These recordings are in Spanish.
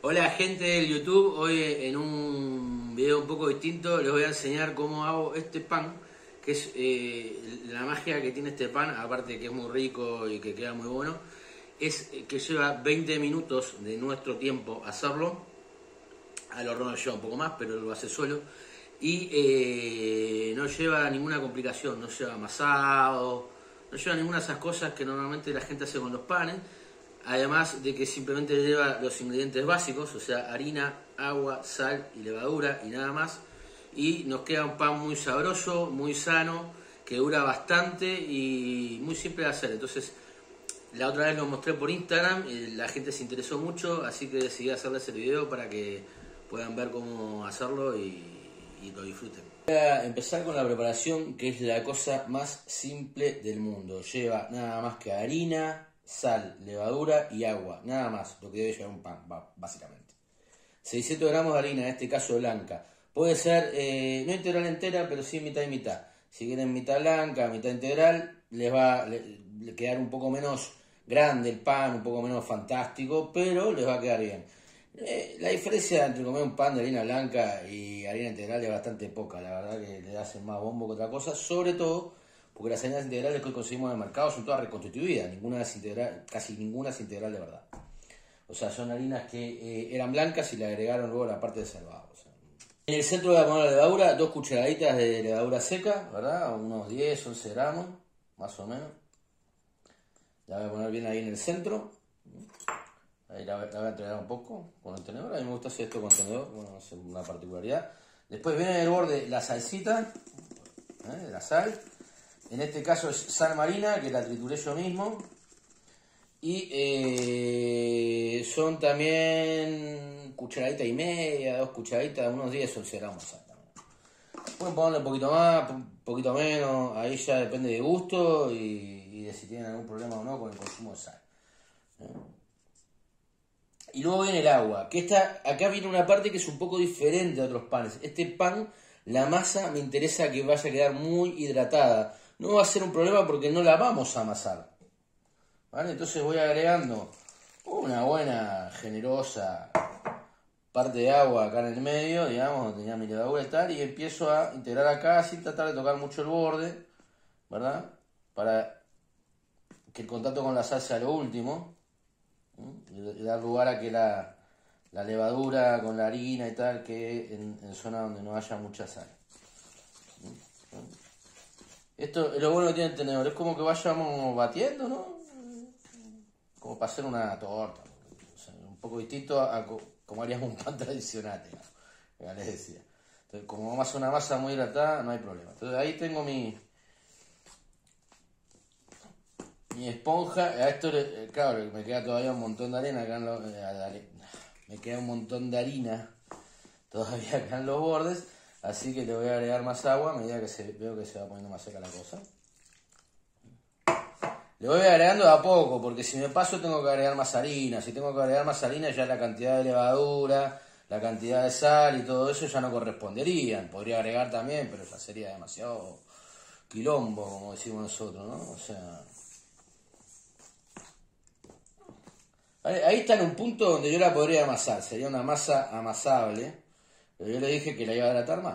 Hola gente del YouTube, hoy en un video un poco distinto les voy a enseñar cómo hago este pan, que es la magia que tiene este pan, aparte de que es muy rico y que queda muy bueno, es que lleva 20 minutos de nuestro tiempo hacerlo. Al horno lleva un poco más, pero lo hace solo. Y no lleva ninguna complicación, no lleva amasado, no lleva ninguna de esas cosas que normalmente la gente hace con los panes. Además de que simplemente lleva los ingredientes básicos, o sea, harina, agua, sal y levadura y nada más. Y nos queda un pan muy sabroso, muy sano, que dura bastante y muy simple de hacer. Entonces, la otra vez lo mostré por Instagram, la gente se interesó mucho, así que decidí hacerles el video para que puedan ver cómo hacerlo y lo disfruten. Voy a empezar con la preparación, que es la cosa más simple del mundo. Lleva nada más que harina, sal, levadura y agua, nada más, lo que debe llevar un pan, básicamente. 600 gramos de harina, en este caso blanca. Puede ser, no integral entera, pero sí mitad y mitad. Si quieren mitad blanca, mitad integral, les va a quedar un poco menos grande el pan, un poco menos fantástico, pero les va a quedar bien. La diferencia entre comer un pan de harina blanca y harina integral es bastante poca, la verdad que le hacen más bombo que otra cosa, sobre todo porque las harinas integrales que hoy conseguimos en el mercado son todas reconstituidas, casi ninguna es integral de verdad. O sea, son harinas que eran blancas y le agregaron luego la parte de salvado. O sea. En el centro voy a poner la levadura, 2 cucharaditas de levadura seca, ¿verdad? Unos 10, 11 gramos, más o menos. La voy a poner bien ahí en el centro. Ahí la voy a entregar un poco con el tenedor. A mí me gusta hacer esto con tenedor, bueno, es una particularidad. Después viene en el borde la salsita, la sal. En este caso es sal marina, que la trituré yo mismo. Y son también cucharadita y media, 2 cucharaditas, unos 10 o 11 gramos de sal también. Pueden ponerle un poquito más, un poquito menos, ahí ya depende de gusto y de si tienen algún problema o no con el consumo de sal. Y luego viene el agua, que acá viene una parte que es un poco diferente a otros panes. Este pan, la masa me interesa que vaya a quedar muy hidratada. No va a ser un problema porque no la vamos a amasar. ¿Vale? Entonces voy agregando una buena, generosa parte de agua acá en el medio, digamos, donde tenía mi levadura y tal, y empiezo a integrar acá sin tratar de tocar mucho el borde, ¿verdad? Para que el contacto con la sal sea lo último. Y dar lugar a que la levadura con la harina y tal que en zona donde no haya mucha sal. Esto es lo bueno que tiene el tenedor, es como que vayamos batiendo, ¿no? Como para hacer una torta, o sea, un poco distinto a como haríamos un pan tradicional, digamos, ya les decía. Entonces, como vamos a hacer una masa muy hidratada, no hay problema. Entonces ahí tengo mi esponja. A esto, claro, me queda todavía un montón de arena acá me queda un montón de harina todavía acá en los bordes, así que le voy a agregar más agua a medida que veo que se va poniendo más seca la cosa. Le voy agregando de a poco, porque si me paso tengo que agregar más harina. Si tengo que agregar más harina, ya la cantidad de levadura, la cantidad de sal y todo eso ya no corresponderían. Podría agregar también, pero ya sería demasiado quilombo, como decimos nosotros, ¿no? O sea, ahí está en un punto donde yo la podría amasar, sería una masa amasable, pero yo le dije que la iba a hidratar más.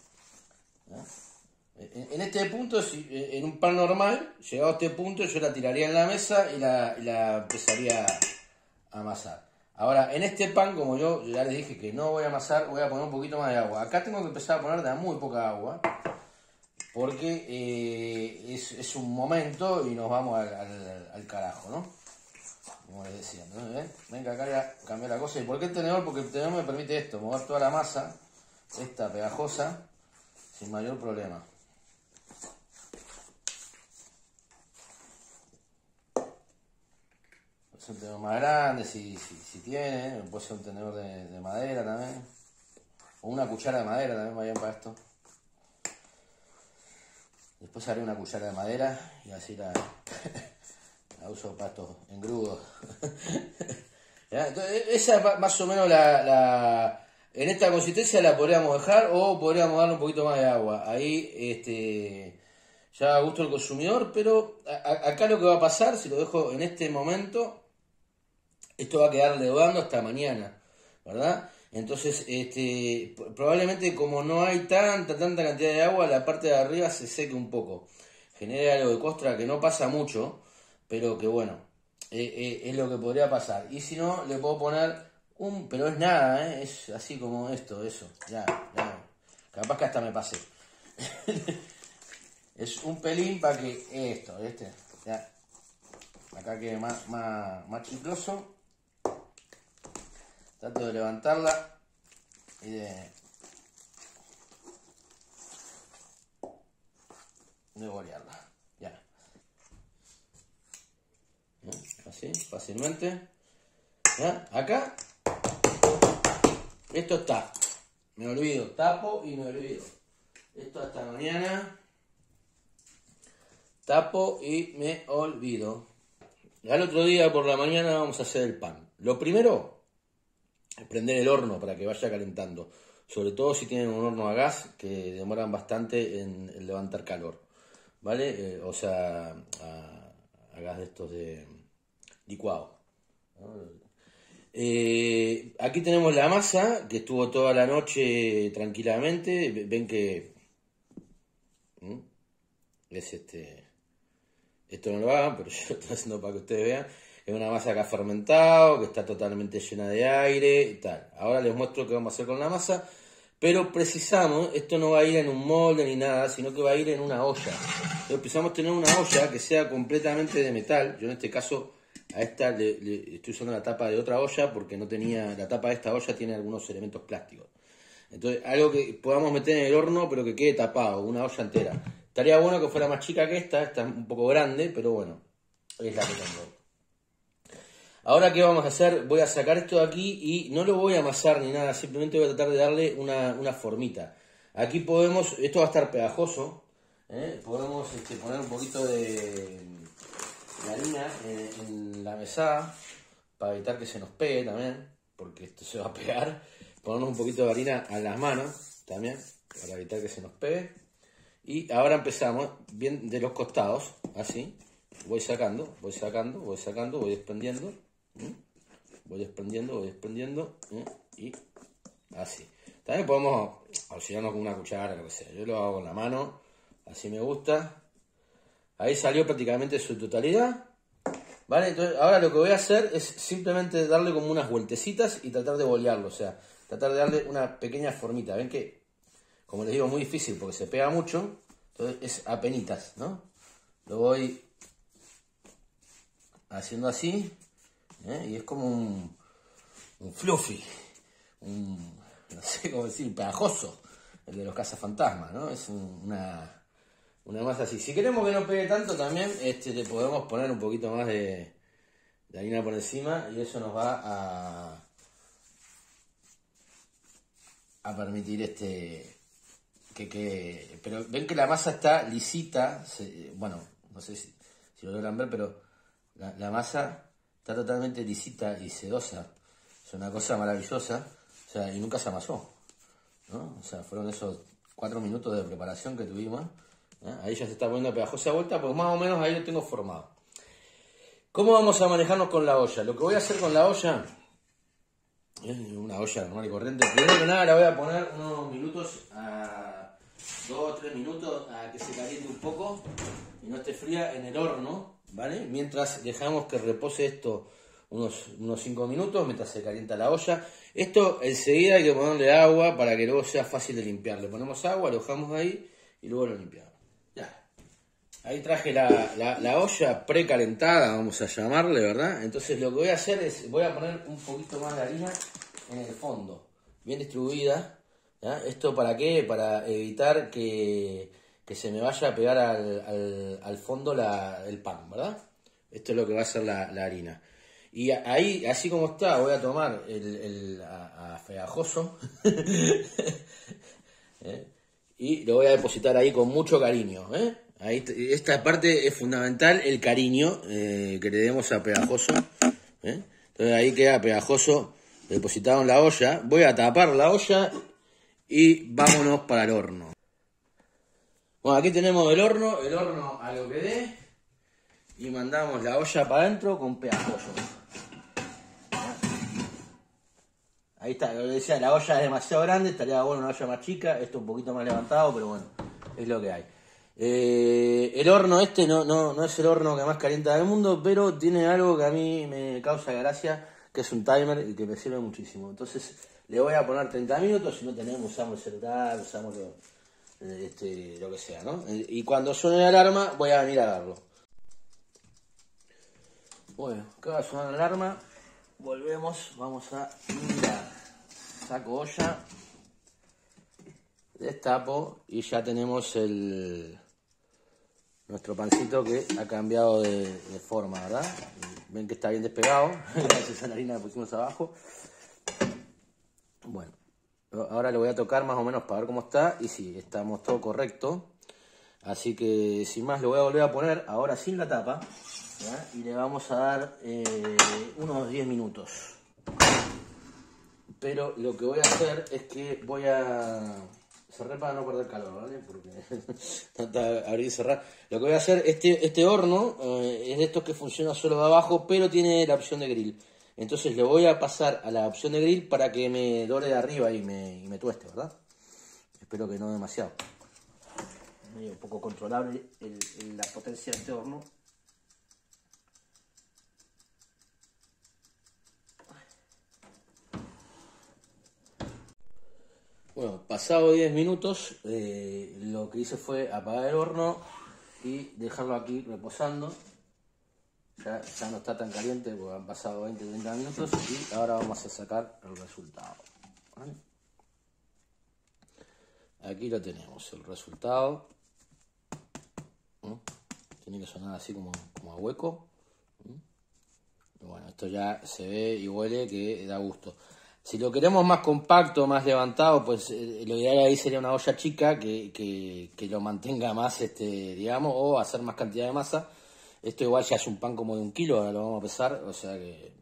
En este punto, en un pan normal, llegado a este punto, yo la tiraría en la mesa y la empezaría a amasar. Ahora, en este pan, como yo ya les dije que no voy a amasar, voy a poner un poquito más de agua. Acá tengo que empezar a poner de muy poca agua, porque es un momento y nos vamos al carajo, ¿no? Como les decía, ¿no? Venga, acá voy a cambiar la cosa. ¿Y por qué el tenedor? Porque el tenedor me permite esto, mover toda la masa, esta pegajosa, sin mayor problema. Es un tenedor más grande, si tiene, puede ser un tenedor de madera también, o una cuchara de madera también va bien para esto. Después haré una cuchara de madera y así la uso para estos engrudos. Entonces, esa es más o menos en esta consistencia la podríamos dejar o podríamos darle un poquito más de agua. Ahí ya a gusto del consumidor, pero acá lo que va a pasar, si lo dejo en este momento, esto va a quedar leudando hasta mañana. ¿verdad? Entonces, probablemente como no hay tanta cantidad de agua, la parte de arriba se seque un poco. Genera algo de costra que no pasa mucho, pero que bueno, es lo que podría pasar. Y si no, le puedo poner pero es nada, es así como esto, eso, ya. Capaz que hasta me pasé. Es un pelín para que esto, ya. Acá quede más chicloso. Trato de levantarla y de bolearla. Ya. Así, fácilmente. ¿Ya? Acá. Esto está. Me olvido. Tapo y me olvido. Esto hasta mañana. Tapo y me olvido. Al otro día por la mañana vamos a hacer el pan. Lo primero es prender el horno para que vaya calentando. Sobre todo si tienen un horno a gas, que demoran bastante en levantar calor. ¿Vale? O sea, a gas de estos de licuado. ¿No? Aquí tenemos la masa, que estuvo toda la noche tranquilamente. Ven que... es esto no lo hagan, pero yo lo estoy haciendo para que ustedes vean. Es una masa que ha fermentado, que está totalmente llena de aire y tal. Ahora les muestro qué vamos a hacer con la masa. Pero precisamos, esto no va a ir en un molde ni nada, sino que va a ir en una olla. Entonces precisamos tener una olla que sea completamente de metal. Yo en este caso a esta le estoy usando la tapa de otra olla porque no tenía, la tapa de esta olla tiene algunos elementos plásticos. Entonces algo que podamos meter en el horno pero que quede tapado, una olla entera. Estaría bueno que fuera más chica que esta es un poco grande, pero bueno, es la que tengo. Ahora, ¿qué vamos a hacer? Voy a sacar esto de aquí y no lo voy a amasar ni nada, simplemente voy a tratar de darle una formita. Aquí podemos, esto va a estar pegajoso, podemos poner un poquito de harina en la mesada para evitar que se nos pegue también, porque esto se va a pegar. Ponemos un poquito de harina a las manos también, para evitar que se nos pegue. Y ahora empezamos bien de los costados, así. Voy sacando, voy desprendiendo. Voy desprendiendo. Y así. También podemos auxiliarnos con una cuchara, lo que sea. Yo lo hago con la mano, así me gusta. Ahí salió prácticamente su totalidad. ¿Vale? Entonces, ahora lo que voy a hacer es simplemente darle como unas vueltecitas y tratar de bolearlo. O sea, tratar de darle una pequeña formita. ¿Ven que, como les digo, es muy difícil porque se pega mucho? Entonces es apenitas, ¿no? Lo voy haciendo así. Y es como un fluffy. No sé cómo decir, pegajoso. El de los cazafantasmas, ¿no? Es una masa así. Si queremos que no pegue tanto también, le podemos poner un poquito más de harina por encima y eso nos va a permitir pero ven que la masa está lisita, bueno, no sé si lo logran ver, pero la masa está totalmente lisita y sedosa. Es una cosa maravillosa, o sea, y nunca se amasó, ¿no? O sea, fueron esos 4 minutos de preparación que tuvimos. Ahí ya se está poniendo pegajosa de vuelta, pues más o menos ahí lo tengo formado. ¿Cómo vamos a manejarnos con la olla? Lo que voy a hacer con la olla, una olla normal y corriente, primero que nada la voy a poner unos minutos, 2 o 3 minutos, a que se caliente un poco y no esté fría en el horno, ¿vale? Mientras dejamos que repose esto unos 5 minutos, mientras se calienta la olla. Esto enseguida hay que ponerle agua para que luego sea fácil de limpiar. Le ponemos agua, lo dejamos ahí y luego lo limpiamos. Ya. Ahí traje la olla precalentada, vamos a llamarle, ¿verdad? Entonces lo que voy a hacer es, voy a poner un poquito más de harina en el fondo, bien distribuida. ¿Ya? ¿Esto para qué? Para evitar que se me vaya a pegar al fondo el pan, ¿verdad? Esto es lo que va a hacer la harina. Y ahí, así como está, voy a tomar a pegajoso y lo voy a depositar ahí con mucho cariño. Ahí, esta parte es fundamental, el cariño que le demos a pegajoso. Entonces ahí queda pegajoso depositado en la olla. Voy a tapar la olla y vámonos para el horno. Bueno, aquí tenemos el horno a lo que dé. Y mandamos la olla para adentro con pegajoso. Ahí está, lo que decía, la olla es demasiado grande, estaría bueno una olla más chica, esto un poquito más levantado, pero bueno, es lo que hay. El horno este no es el horno que más calienta del mundo, pero tiene algo que a mí me causa gracia, que es un timer y que me sirve muchísimo. Entonces le voy a poner 30 minutos, si no tenemos, usamos el celular, usamos lo que sea, ¿no? Y cuando suene la alarma voy a venir a verlo. Bueno, acaba de sonar la alarma, volvemos, vamos a mirar. Saco olla, destapo y ya tenemos nuestro pancito que ha cambiado de forma, ¿verdad? Ven que está bien despegado, gracias a la harina que pusimos abajo. Bueno, ahora le voy a tocar más o menos para ver cómo está y sí, estamos todo correcto. Así que sin más le voy a volver a poner ahora sin la tapa, ¿ya? Y le vamos a dar unos 10 minutos. Pero lo que voy a hacer es que voy a cerrar para no perder calor, ¿vale? Porque tanta abrir y cerrar. Lo que voy a hacer, este horno es de estos que funciona solo de abajo, pero tiene la opción de grill. Entonces le voy a pasar a la opción de grill para que me dore de arriba y me tueste, ¿verdad? Espero que no demasiado. Medio un poco controlable la potencia de este horno. Bueno, pasado 10 minutos, lo que hice fue apagar el horno y dejarlo aquí reposando. Ya no está tan caliente porque han pasado 20-30 minutos y ahora vamos a sacar el resultado. ¿Vale? Aquí lo tenemos, el resultado. Tiene que sonar así como a hueco. Bueno, esto ya se ve y huele que da gusto. Si lo queremos más compacto, más levantado, pues lo ideal ahí sería una olla chica que lo mantenga más, digamos, o hacer más cantidad de masa. Esto igual ya es un pan como de 1 kilo, ahora lo vamos a pesar, o sea que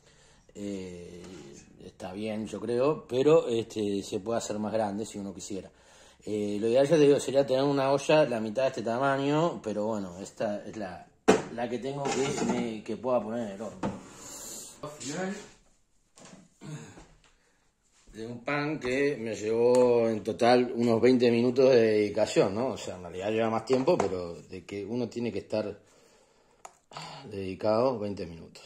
está bien, yo creo, pero se puede hacer más grande si uno quisiera. Lo ideal, ya te digo, sería tener una olla la mitad de este tamaño, pero bueno, esta es la que tengo que pueda poner en el horno. Final de un pan que me llevó en total unos 20 minutos de dedicación, ¿no? O sea, en realidad lleva más tiempo, pero de que uno tiene que estar dedicado 20 minutos.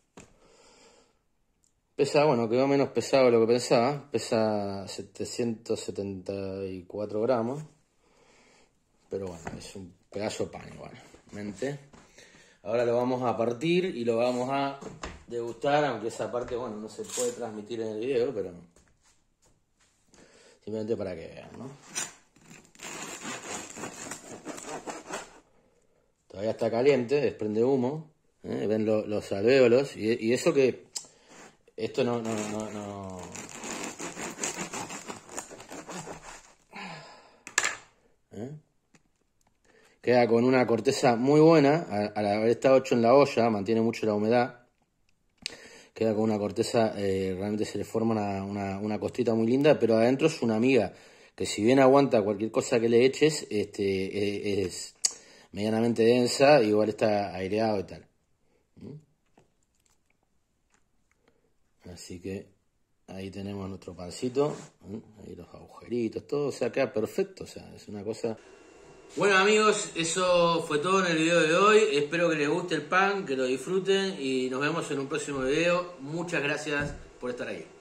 Pesa, bueno, quedó menos pesado de lo que pensaba. Pesa 774 gramos. Pero bueno, es un pedazo de pan igualmente. Ahora lo vamos a partir y lo vamos a degustar, aunque esa parte, bueno, no se puede transmitir en el video, pero simplemente para que vean, ¿no? Todavía está caliente, desprende humo, ven los alvéolos y eso que esto no. Queda con una corteza muy buena, al haber estado hecho en la olla, mantiene mucho la humedad. Queda con una corteza, realmente se le forma una costita muy linda, pero adentro es una miga, que si bien aguanta cualquier cosa que le eches, es medianamente densa, igual está aireado y tal. Así que ahí tenemos nuestro pancito, ahí los agujeritos, todo, o sea, queda perfecto, o sea, es una cosa. Bueno amigos, eso fue todo en el video de hoy. Espero que les guste el pan, que lo disfruten y nos vemos en un próximo video. Muchas gracias por estar ahí.